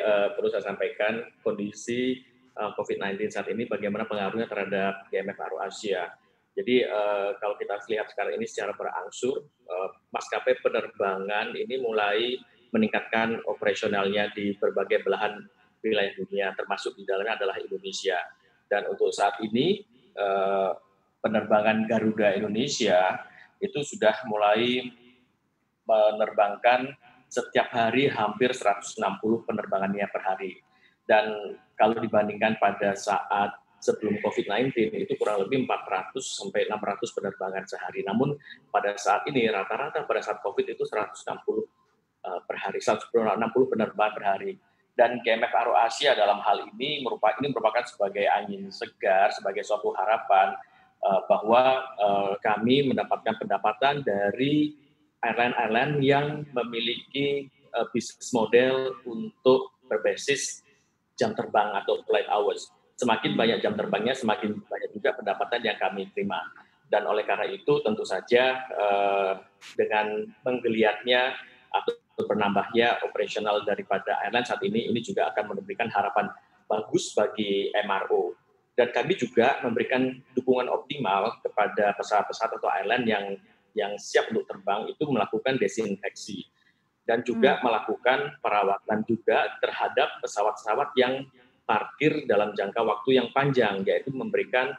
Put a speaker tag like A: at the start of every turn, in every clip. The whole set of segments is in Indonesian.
A: perlu saya sampaikan kondisi COVID-19 saat ini bagaimana pengaruhnya terhadap GMF AeroAsia. Jadi kalau kita lihat sekarang ini secara berangsur, maskapai penerbangan ini mulai meningkatkan operasionalnya di berbagai belahan wilayah dunia, termasuk di dalamnya adalah Indonesia. Dan untuk saat ini penerbangan Garuda Indonesia itu sudah mulai menerbangkan setiap hari hampir 160 penerbangannya per hari. Dan kalau dibandingkan pada saat sebelum COVID-19 itu kurang lebih 400 sampai 600 penerbangan sehari. Namun pada saat ini rata-rata pada saat COVID itu 160 per hari, 160 penerbangan per hari. Dan GMF AeroAsia dalam hal ini merupakan sebagai angin segar, sebagai suatu harapan bahwa kami mendapatkan pendapatan dari airline-airline yang memiliki bisnis model untuk berbasis jam terbang atau flight hours. Semakin banyak jam terbangnya, semakin banyak juga pendapatan yang kami terima. Dan oleh karena itu tentu saja dengan menggeliatnya atau bernambahnya operasional daripada airline saat ini juga akan memberikan harapan bagus bagi MRO. Dan kami juga memberikan dukungan optimal kepada pesawat-pesawat atau airline yang siap untuk terbang itu melakukan desinfeksi dan juga melakukan perawatan juga terhadap pesawat-pesawat yang parkir dalam jangka waktu yang panjang, yaitu memberikan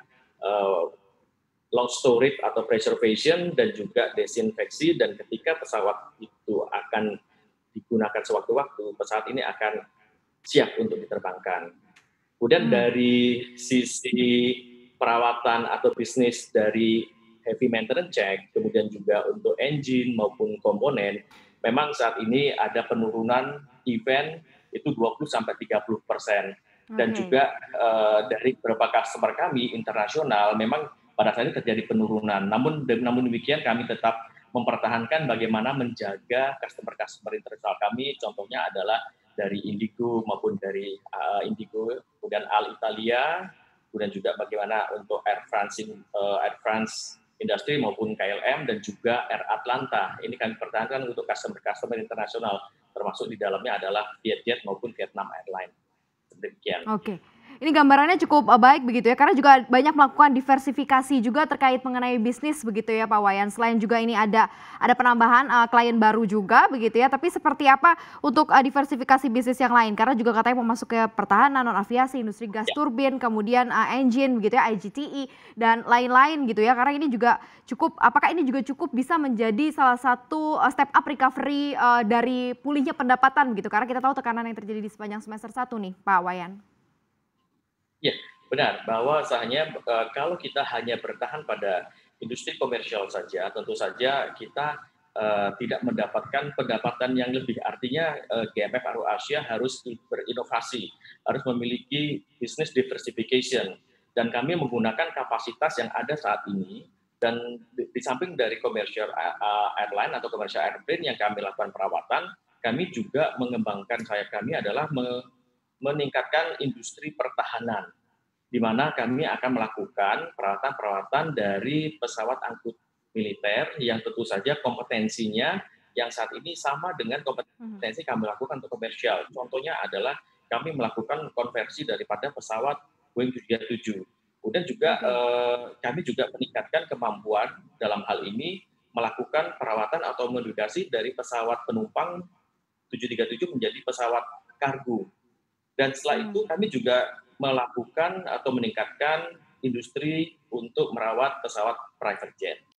A: long storage atau preservation dan juga desinfeksi, dan ketika pesawat itu akan digunakan sewaktu-waktu, pesawat ini akan siap untuk diterbangkan. Kemudian dari sisi perawatan atau bisnis dari heavy maintenance check, kemudian juga untuk engine maupun komponen, memang saat ini ada penurunan event itu 20-30%. Dan juga dari beberapa customer kami internasional memang pada saat ini terjadi penurunan. Namun demikian kami tetap mempertahankan bagaimana menjaga customer internasional kami. Contohnya adalah dari Indigo maupun dari Indigo, kemudian Alitalia, kemudian juga bagaimana untuk Air France Industri maupun KLM dan juga Air Atlanta. Ini kami pertahankan untuk customer internasional, termasuk di dalamnya adalah Vietjet maupun Vietnam Airlines. Demikian.
B: Oke. Ini gambarannya cukup baik begitu ya, karena juga banyak melakukan diversifikasi juga terkait mengenai bisnis begitu ya Pak Wayan. Selain juga ini ada penambahan klien baru juga begitu ya, tapi seperti apa untuk diversifikasi bisnis yang lain? Karena juga katanya mau masuk ke pertahanan, non-aviasi, industri gas turbin, kemudian engine begitu ya, IGTE, dan lain-lain gitu ya. Karena ini juga apakah ini juga cukup bisa menjadi salah satu step up recovery dari pulihnya pendapatan gitu? Karena kita tahu tekanan yang terjadi di sepanjang semester 1 nih Pak Wayan.
A: Ya, benar. Bahwasanya kalau kita hanya bertahan pada industri komersial saja, tentu saja kita tidak mendapatkan pendapatan yang lebih. Artinya GMF AeroAsia harus berinovasi, harus memiliki business diversification. Dan kami menggunakan kapasitas yang ada saat ini, dan di samping dari commercial airline atau commercial airplane yang kami lakukan perawatan, kami juga mengembangkan sayap kami adalah meningkatkan industri pertahanan, di mana kami akan melakukan perawatan-perawatan dari pesawat angkut militer yang tentu saja kompetensinya yang saat ini sama dengan kompetensi kami lakukan untuk komersial. Contohnya adalah kami melakukan konversi daripada pesawat Boeing 737. Kemudian juga kami juga meningkatkan kemampuan dalam hal ini melakukan perawatan atau modifikasi dari pesawat penumpang 737 menjadi pesawat kargo. Dan setelah itu kami juga melakukan atau meningkatkan industri untuk merawat pesawat private jet.